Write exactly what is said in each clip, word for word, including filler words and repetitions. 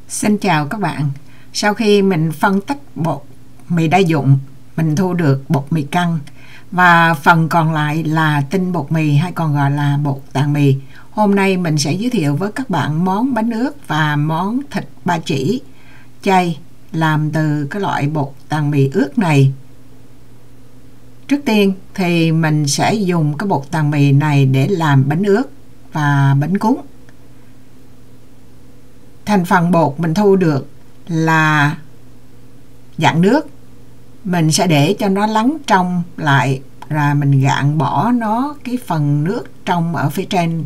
Xin chào các bạn. Sau khi mình phân tích bột mì đa dụng, mình thu được bột mì căn và phần còn lại là tinh bột mì hay còn gọi là bột tàng mì. Hôm nay mình sẽ giới thiệu với các bạn món bánh ướt và món thịt ba chỉ chay làm từ cái loại bột tàng mì ướt này. Trước tiên thì mình sẽ dùng cái bột tàng mì này để làm bánh ướt và bánh cuốn. Thành phần bột mình thu được là dạng nước. Mình sẽ để cho nó lắng trong lại, rồi mình gạn bỏ nó cái phần nước trong ở phía trên.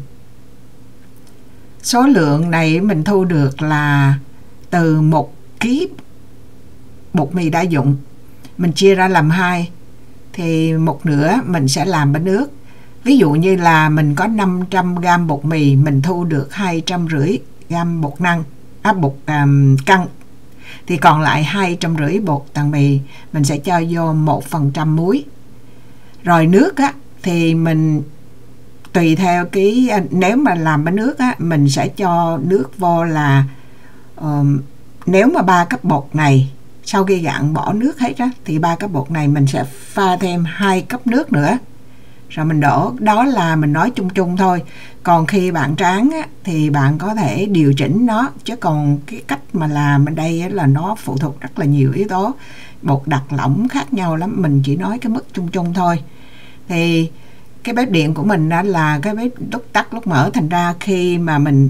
Số lượng này mình thu được là từ một ký bột mì đa dụng. Mình chia ra làm hai, thì một nửa mình sẽ làm bánh ướt. Ví dụ như là mình có năm trăm gam bột mì, mình thu được hai trăm rưỡi gam bột năng, à, bột um, căn, thì còn lại hai trăm rưỡi bột tàng mì. Mình sẽ cho vô một phần trăm muối. Rồi nước á thì mình tùy theo cái, nếu mà làm bánh nước á mình sẽ cho nước vô là um, nếu mà ba cấp bột này, sau khi gạn bỏ nước hết á, thì ba cấp bột này mình sẽ pha thêm hai cấp nước nữa, rồi mình đổ. Đó là mình nói chung chung thôi. Còn khi bạn tráng á, thì bạn có thể điều chỉnh nó, chứ còn cái cách mà làm ở đây á, là nó phụ thuộc rất là nhiều yếu tố, bột đặc lỏng khác nhau lắm. Mình chỉ nói cái mức chung chung thôi. Thì cái bếp điện của mình đó là cái bếp lúc tắt lúc mở, thành ra khi mà mình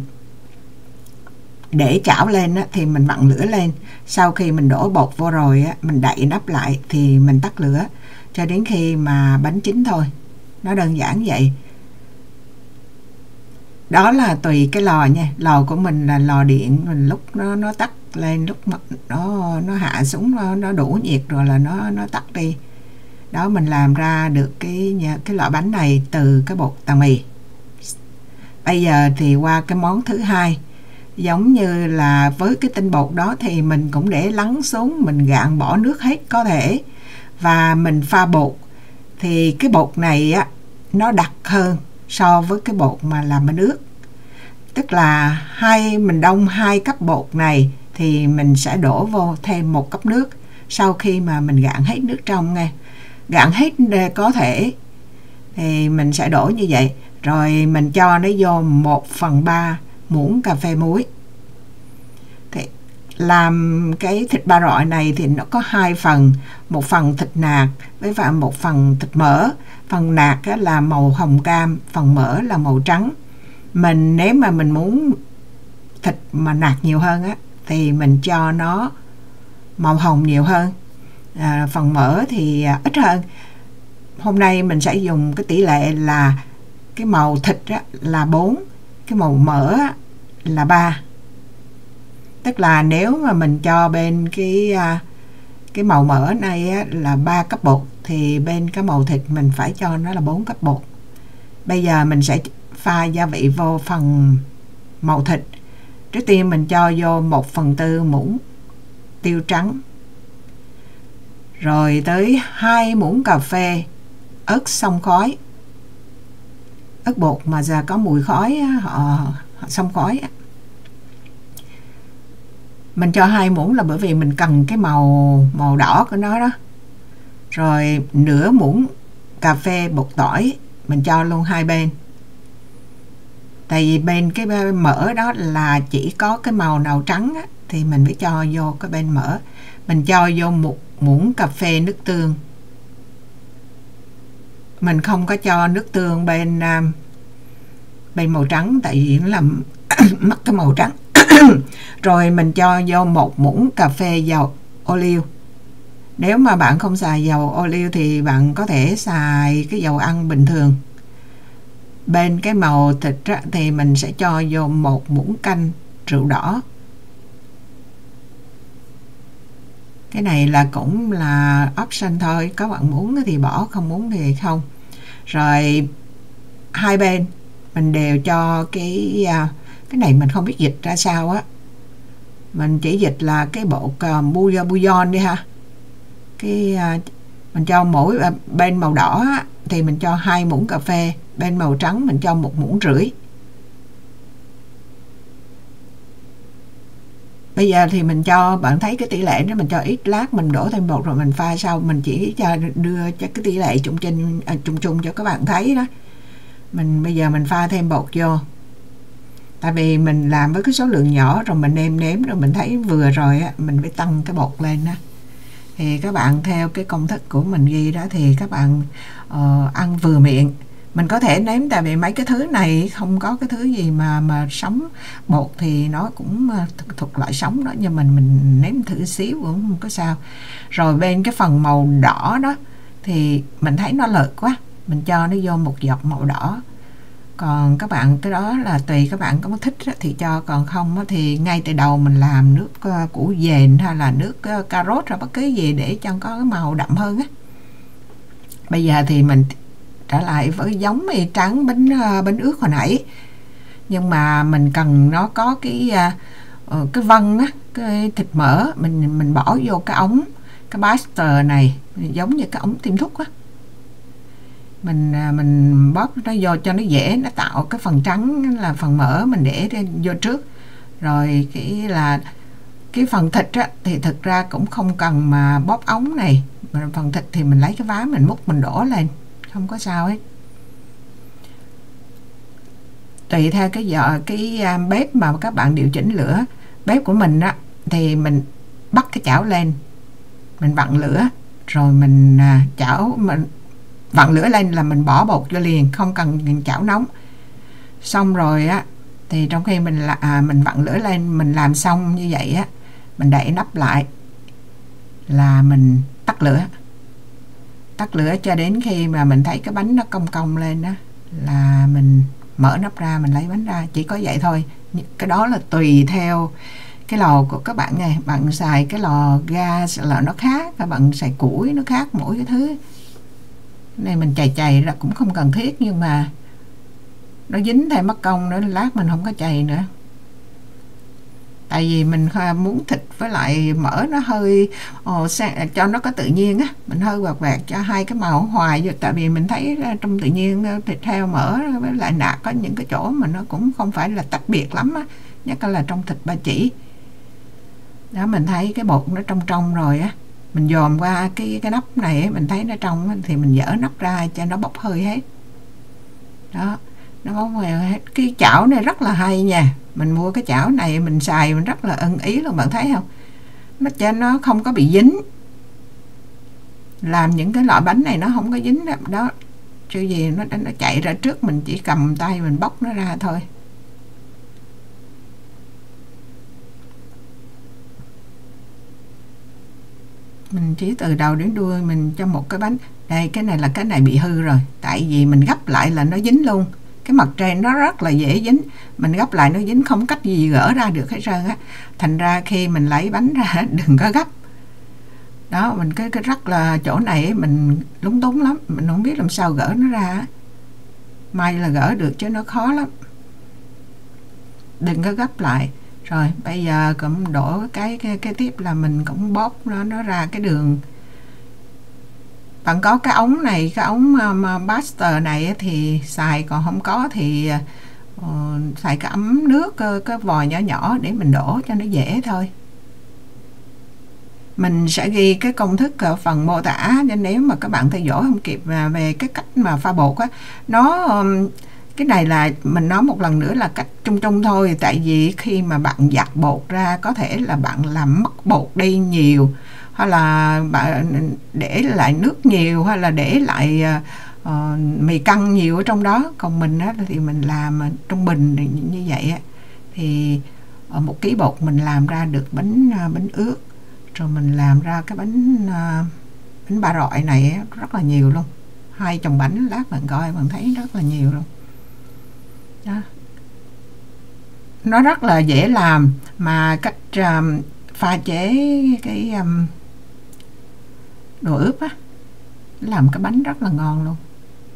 để chảo lên á, thì mình vặn lửa lên. Sau khi mình đổ bột vô rồi á, mình đậy nắp lại thì mình tắt lửa cho đến khi mà bánh chín thôi. Nó đơn giản vậy. Đó là tùy cái lò nha. Lò của mình là lò điện, mình lúc nó nó tắt lên, lúc nó nó, nó hạ xuống, nó, nó đủ nhiệt rồi là nó nó tắt đi. Đó, mình làm ra được cái cái loại bánh này từ cái bột tàng mì. Bây giờ thì qua cái món thứ hai. Giống như là với cái tinh bột đó thì mình cũng để lắng xuống, mình gạn bỏ nước hết có thể, và mình pha bột. Thì cái bột này á nó đặc hơn so với cái bột mà làm bánh ướt. Tức là hai mình đông hai cấp bột này thì mình sẽ đổ vô thêm một cấp nước sau khi mà mình gạn hết nước trong nghe. Gạn hết có thể thì mình sẽ đổ như vậy, rồi mình cho nó vô một phần ba muỗng cà phê muối. Thì làm cái thịt ba rọi này thì nó có hai phần, một phần thịt nạc với và một phần thịt mỡ. Phần nạc là màu hồng cam, phần mỡ là màu trắng. Mình nếu mà mình muốn thịt mà nạc nhiều hơn á thì mình cho nó màu hồng nhiều hơn, à, phần mỡ thì ít hơn. Hôm nay mình sẽ dùng cái tỷ lệ là cái màu thịt á, là bốn, cái màu mỡ á, là ba. Tức là nếu mà mình cho bên cái cái màu mỡ này á, là ba cấp bột, thì bên cái màu thịt mình phải cho nó là bốn cấp bột. Bây giờ mình sẽ pha gia vị vô phần màu thịt. Trước tiên mình cho vô một phần tư muỗng tiêu trắng, rồi tới hai muỗng cà phê ớt xông khói. Ớt bột mà giờ có mùi khói á, họ, họ xông khói á. Mình cho hai muỗng là bởi vì mình cần cái màu màu đỏ của nó đó. Rồi nửa muỗng cà phê bột tỏi mình cho luôn hai bên. Tại vì bên cái mỡ đó là chỉ có cái màu nào trắng á, thì mình phải cho vô cái bên mỡ. Mình cho vô một muỗng cà phê nước tương. Mình không có cho nước tương bên bên màu trắng, tại vì nó làm mất cái màu trắng. Rồi mình cho vô một muỗng cà phê dầu ô liu. Nếu mà bạn không xài dầu ô liu thì bạn có thể xài cái dầu ăn bình thường. Bên cái màu thịt á, thì mình sẽ cho vô một muỗng canh rượu đỏ. Cái này là cũng là option thôi, có bạn muốn thì bỏ, không muốn thì không. Rồi hai bên mình đều cho cái cái này mình không biết dịch ra sao á, mình chỉ dịch là cái bột uh, bouillon đi ha. Cái uh, mình cho mỗi uh, bên màu đỏ á, thì mình cho hai muỗng cà phê, bên màu trắng mình cho một muỗng rưỡi. Bây Bây giờ thì mình cho bạn thấy cái tỷ lệ đó, mình cho ít lát mình đổ thêm bột rồi mình pha sau, mình chỉ cho đưa cho cái tỷ lệ chung trên à, chung chung cho các bạn thấy đó. Mình bây giờ mình pha thêm bột vô. Tại vì mình làm với cái số lượng nhỏ rồi mình nêm nếm rồi mình thấy vừa rồi á, mình phải tăng cái bột lên đó. Thì các bạn theo cái công thức của mình ghi đó thì các bạn uh, ăn vừa miệng. Mình có thể nếm, tại vì mấy cái thứ này không có cái thứ gì mà mà sống bột thì nó cũng thuộc loại sống đó, nhưng mình mình nếm thử xíu cũng không có sao. Rồi bên cái phần màu đỏ đó thì mình thấy nó lợt quá, mình cho nó vô một giọt màu đỏ. Còn các bạn cái đó là tùy các bạn có thích thì cho, còn không thì ngay từ đầu mình làm nước củ dền hay là nước cà rốt hay bất cứ gì để cho có cái màu đậm hơn á. Bây giờ thì mình trở lại với giống mì trắng bánh bánh ướt hồi nãy, nhưng mà mình cần nó có cái cái vân á, cái thịt mỡ, mình mình bỏ vô cái ống cái baster này giống như cái ống tiêm thuốc á, mình mình bóp nó vô cho nó dễ, nó tạo cái phần trắng là phần mỡ mình để vô trước. Rồi cái là cái phần thịt á, thì thực ra cũng không cần mà bóp ống này, mà phần thịt thì mình lấy cái ván mình múc mình đổ lên, không có sao hết. Tùy theo cái giờ cái bếp mà các bạn điều chỉnh lửa. Bếp của mình á thì mình bắt cái chảo lên, mình vặn lửa rồi mình chảo, mình vặn lửa lên là mình bỏ bột vô liền, không cần chảo nóng. Xong rồi á thì trong khi mình là à, mình vặn lửa lên, mình làm xong như vậy á, mình đậy nắp lại là mình tắt lửa. Tắt lửa cho đến khi mà mình thấy cái bánh nó cong cong lên đó là mình mở nắp ra, mình lấy bánh ra, chỉ có vậy thôi. Cái đó là tùy theo cái lò của các bạn này, bạn xài cái lò gas là nó khác, các bạn xài củi nó khác, mỗi cái thứ này mình chày chày là cũng không cần thiết, nhưng mà nó dính thêm mất công nữa, lát mình không có chày nữa. Tại vì mình muốn thịt với lại mỡ nó hơi ồ, cho nó có tự nhiên á, mình hơi quạt quạt cho hai cái màu hoài vô. Tại vì mình thấy trong tự nhiên thịt heo mỡ với lại nạc có những cái chỗ mà nó cũng không phải là tách biệt lắm á, nhất là trong thịt ba chỉ đó. Mình thấy cái bột nó trong trong rồi á, mình dòm qua cái cái nắp này ấy, mình thấy nó trong ấy, thì mình dỡ nắp ra cho nó bốc hơi hết đó, nó bốc hơi hết. Cái chảo này rất là hay nha, mình mua cái chảo này mình xài mình rất là ưng ý luôn, bạn thấy không, nó cho nó không có bị dính. Làm những cái loại bánh này nó không có dính đó, đó. Chứ gì nó nó chạy ra trước, mình chỉ cầm tay mình bóc nó ra thôi. Mình chỉ từ đầu đến đuôi mình cho một cái bánh. Đây, cái này là cái này bị hư rồi, tại vì mình gấp lại là nó dính luôn. Cái mặt trên nó rất là dễ dính, mình gấp lại nó dính, không cách gì gỡ ra được hết trơn á. Thành ra khi mình lấy bánh ra đừng có gấp đó. Mình cái, cái rất là chỗ này mình lúng túng lắm, mình không biết làm sao gỡ nó ra. May là gỡ được chứ nó khó lắm, đừng có gấp lại. Rồi bây giờ cũng đổ cái cái, cái tiếp là mình cũng bóp nó, nó ra cái đường. Bạn có cái ống này, cái ống um, Baxter này thì xài, còn không có thì uh, xài cái ấm nước, cái vòi nhỏ nhỏ để mình đổ cho nó dễ thôi. Mình sẽ ghi cái công thức ở phần mô tả, nên nếu mà các bạn theo dõi không kịp về cái cách mà pha bột á, nó um, cái này là mình nói một lần nữa là cách chung chung thôi. Tại vì khi mà bạn giặt bột ra, có thể là bạn làm mất bột đi nhiều, hay là bạn để lại nước nhiều, hay là để lại uh, mì căng nhiều ở trong đó. Còn mình á, thì mình làm trung bình như vậy á, thì ở một ký bột mình làm ra được bánh bánh ướt. Rồi mình làm ra cái bánh uh, bánh ba rọi này á, rất là nhiều luôn. Hai chồng bánh lát bạn coi bạn thấy rất là nhiều luôn đó. Nó rất là dễ làm, mà cách um, pha chế cái um, đồ ướp á, làm cái bánh rất là ngon luôn.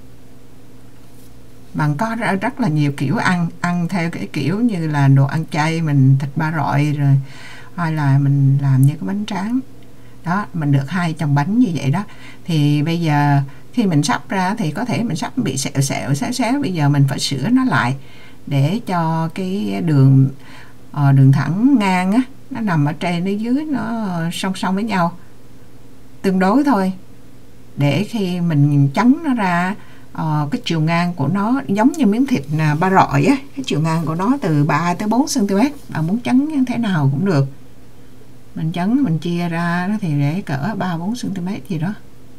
Bạn có rất là nhiều kiểu ăn, ăn theo cái kiểu như là đồ ăn chay, mình thịt ba rọi rồi, hay là mình làm như cái bánh tráng đó. Mình được hai chồng bánh như vậy đó. Thì bây giờ khi mình sắp ra thì có thể mình sắp bị sẹo sẹo xéo xéo, bây giờ mình phải sửa nó lại để cho cái đường uh, đường thẳng ngang á, nó nằm ở trên ở dưới, nó song song với nhau tương đối thôi, để khi mình chấn nó ra uh, cái chiều ngang của nó giống như miếng thịt ba rọi á, cái chiều ngang của nó từ ba tới bốn xăng ti mét, bạn muốn chấn như thế nào cũng được. Mình chấn mình chia ra nó thì để cỡ ba bốn xăng ti mét gì đó.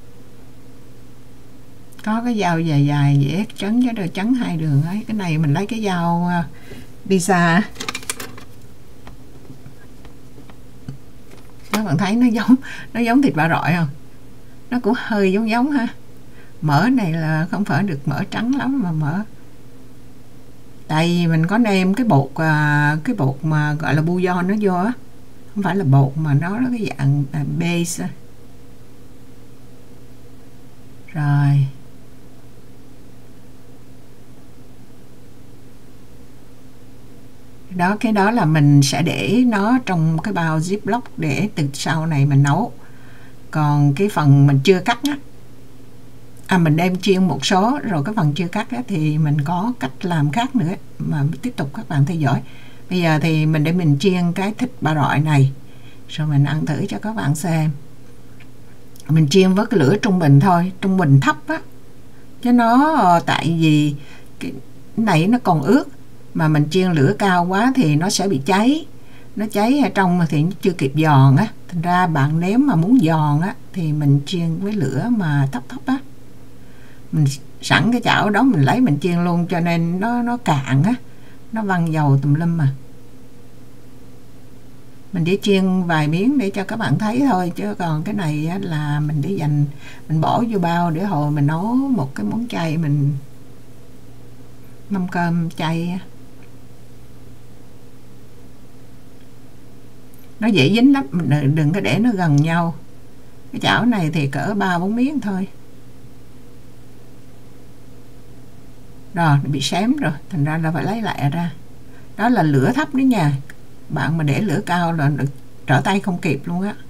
Có cái dao dài dài dễ chấn cho được, chấn hai đường ấy. Cái này mình lấy cái dao pizza. Các bạn thấy nó giống nó giống thịt ba rọi không? Nó cũng hơi giống giống ha. Mỡ này là không phải được mỡ trắng lắm mà mỡ, tại vì mình có nêm cái bột cái bột mà gọi là bouillon nó vô á, không phải là bột mà nó nó cái dạng base. Rồi đó, cái đó là mình sẽ để nó trong cái bao ziploc để từ sau này mình nấu. Còn cái phần mình chưa cắt á, à mình đem chiên một số rồi cái phần chưa cắt á, thì mình có cách làm khác nữa mà tiếp tục các bạn theo dõi. Bây giờ thì mình để mình chiên cái thịt ba rọi này rồi mình ăn thử cho các bạn xem. Mình chiên với cái lửa trung bình thôi, trung bình thấp á, chứ nó tại vì cái này nó còn ướt, mà mình chiên lửa cao quá thì nó sẽ bị cháy, nó cháy ở trong thì chưa kịp giòn á. Thành ra bạn nếu mà muốn giòn á thì mình chiên với lửa mà thấp thấp á. Mình sẵn cái chảo đó mình lấy mình chiên luôn, cho nên nó nó cạn á, nó văng dầu tùm lum mà. Mình chỉ chiên vài miếng để cho các bạn thấy thôi, chứ còn cái này á, là mình để dành, mình bỏ vô bao để hồi mình nấu một cái món chay, mình mâm cơm chay. Nó dễ dính lắm, mình đừng có để nó gần nhau. Cái chảo này thì cỡ ba bốn miếng thôi. Rồi, nó bị xém rồi, thành ra là phải lấy lại ra. Đó là lửa thấp đấy nha. Bạn mà để lửa cao là trở tay không kịp luôn á.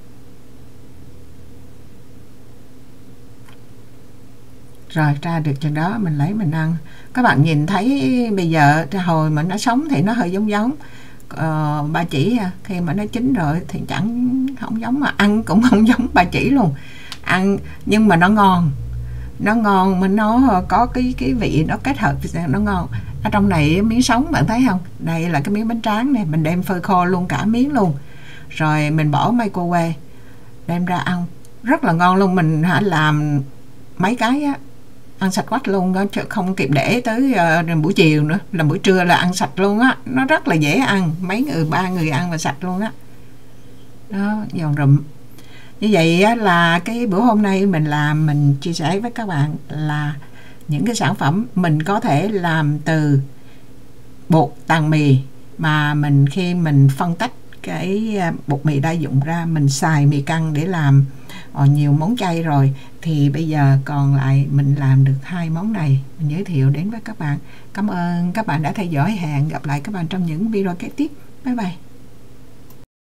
Rồi ra được chừng đó mình lấy mình ăn. Các bạn nhìn thấy bây giờ hồi mà nó sống thì nó hơi giống giống uh, ba chỉ, khi mà nó chín rồi thì chẳng không giống, mà ăn cũng không giống ba chỉ luôn. Ăn nhưng mà nó ngon, nó ngon mà nó có cái cái vị nó kết hợp nó ngon. Ở trong này miếng sống bạn thấy không, đây là cái miếng bánh tráng này, mình đem phơi khô luôn cả miếng luôn, rồi mình bỏ microwave đem ra ăn rất là ngon luôn. Mình hả làm mấy cái á, ăn sạch quách luôn đó, chứ không kịp để tới uh, buổi chiều nữa, là buổi trưa là ăn sạch luôn á. Nó rất là dễ ăn, mấy người ba người ăn mà sạch luôn á. Đó, giòn rụm. Như vậy á, là cái bữa hôm nay mình làm, mình chia sẻ với các bạn là những cái sản phẩm mình có thể làm từ bột tàng mì, mà mình khi mình phân tách cái bột mì đa dụng ra, mình xài mì căng để làm ờ, nhiều món chay rồi, thì bây giờ còn lại mình làm được hai món này, mình giới thiệu đến với các bạn. Cảm ơn các bạn đã theo dõi, hẹn gặp lại các bạn trong những video kế tiếp. Bye bye.